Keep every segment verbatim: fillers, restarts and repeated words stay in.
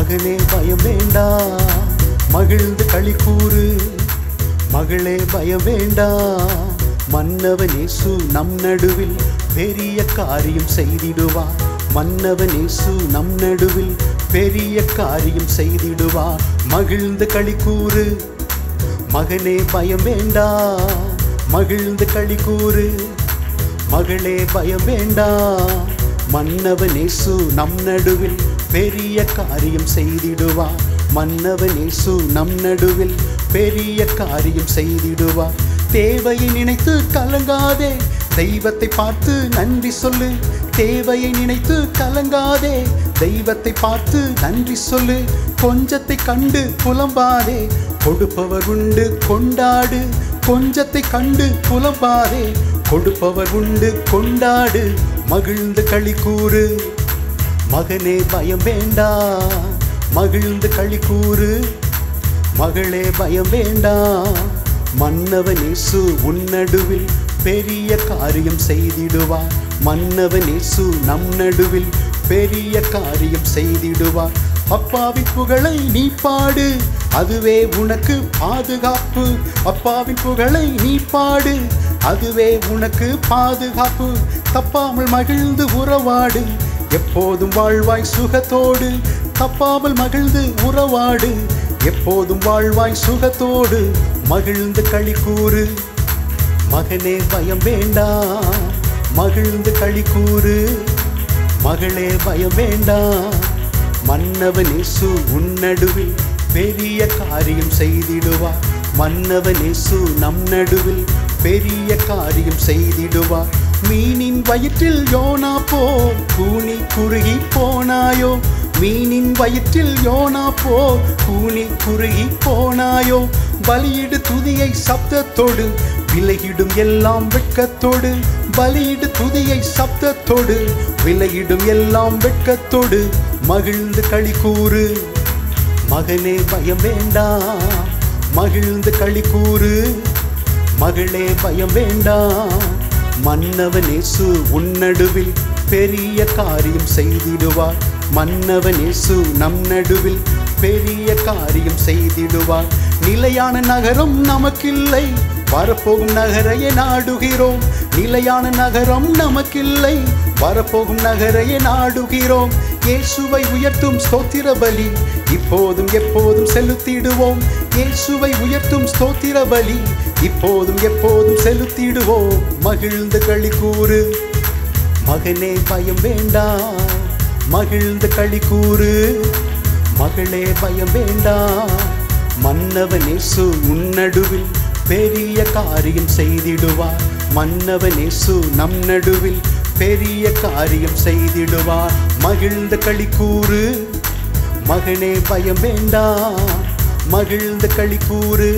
மகனே பயம் வேண்டாம், மகிழ்ந்து களி கூறு. மகளே பயம் வேண்டாம், மன்னவன் இயேசு நம் நடுவில் பெரிய காரியம் செய்திடுவார். மன்னவன் இயேசு நம் நடுவில் பெரிய காரியம் செய்திடுவார். மகிழ்ந்து களி கூறு. மகனே பயம் வேண்டாம், மகிழ்ந்து களி கூறு. மகளே பயம் வேண்டாம், மன்னவன் இயேசு நம் நடுவில் பெரிய காரியம் செய்திடுவார். மன்னவன் இயேசு நம் நடுவில் பெரிய காரியம் செய்திடுவார். தேவையை நினைத்து கலங்காதே, தெய்வத்தை பார்த்து நன்றி சொல்லு. தேவையை நினைத்து கலங்காதே, தெய்வத்தை பார்த்து நன்றி சொல்லு. கொஞ்சத்தை கண்டு புலம்பாதே, கொடுப்பவர் உண்டு கொண்டாடு. கொஞ்சத்தை கண்டு புலம்பாதே, கொடுப்பவர் உண்டு கொண்டாடு. மகிழ்ந்து களி கூறு. மகனே பயம் வேண்டாம், மகிழ்ந்து களி கூறு. மகளே பயம் வேண்டாம், மன்னவன் இயேசு உன் நடுவில் பெரிய காரியம் செய்திடுவார். மன்னவன் இயேசு நம் நடுவில் பெரிய காரியம் செய்திடுவார். அப்பாவின் புகழை நீ பாடு, அதுவே உனக்கு பாதுகாப்பு. அப்பாவின் புகழை நீ பாடு, அதுவே உனக்கு பாதுகாப்பு. தப்பாமல் மகிழ்ந்து உறவாடு, எப்போதும் வாழ்வாய் சுகத்தோடு. தப்பாமல் மகிழ்ந்து உறவாடு, எப்போதும் வாழ்வாய் சுகத்தோடு. மகிழ்ந்து களி கூறு. மகனே பயம் வேண்டாம், மகிழ்ந்து களி கூறு. மகளே பயம் வேண்டாம், மன்னவன் இயேசு உன் நடுவில் பெரிய காரியம் செய்திடுவார். மன்னவன் இயேசு நம் நடுவில் பெரிய காரியம் செய்திடுவார். மீனின் வயிற்றில் யோனா போ கூனி குறுகி போனாயோ. மீனின் வயிற்றில் யோனா போ கூனி குறுகி போனாயோ. பலியிடு துதியை சப்தத்தோடு, விலகிடும் எல்லாம் வெட்கத்தோடு. பலியிடு துதியை சப்தத்தோடு, விலகிடும் எல்லாம் வெட்கத்தோடு. மகிழ்ந்து களி கூறு. மகனே பயம் வேண்டாம், மகிழ்ந்து களி கூறு. மகளே பயம் வேண்டாம், மன்னவன் இயேசு உன் நடுவில் பெரிய காரியம் செய்திடுவார். மன்னவன் இயேசு நம் நடுவில் பெரிய காரியம் செய்திடுவார். நிலையான நகரம் நமக்கில்லை, வரப்போகும் நகரையே நாடுகிறோம். நிலையான நகரம் நமக்கில்லை, வரப்போகும் நகரையே நாடுகிறோம். இயேசுவை உயர்த்தும் ஸ்தோத்திர பலி இப்போதும் எப்போதும் செலுத்திடுவோம். இயேசுவை உயர்த்தும் ஸ்தோத்திர பலி இப்போதும் எப்போதும் செலுத்திடுவோம். மகிழ்ந்து களி கூறு. மகனே பயம் வேண்டாம், மகிழ்ந்து களி கூறு. மகளே பயம் வேண்டாம், மன்னவன் இயேசு உன் நடுவில் பெரிய காரியம் செய்திடுவார். மன்னவன் இயேசு நம் நடுவில் பெரிய காரியம் செய்திடுவார். மகிழ்ந்து களி கூறு. மகனே பயம் வேண்டாம், மகிழ்ந்து களி கூறு.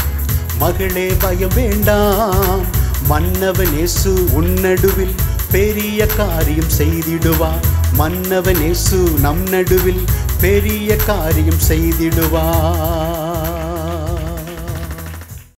மகளே பயம் வேண்டாம், மன்னவன் இயேசு உன் நடுவில் பெரிய காரியம் செய்திடுவார். மன்னவன் இயேசு நம் நடுவில் பெரிய காரியம் செய்திடுவார்.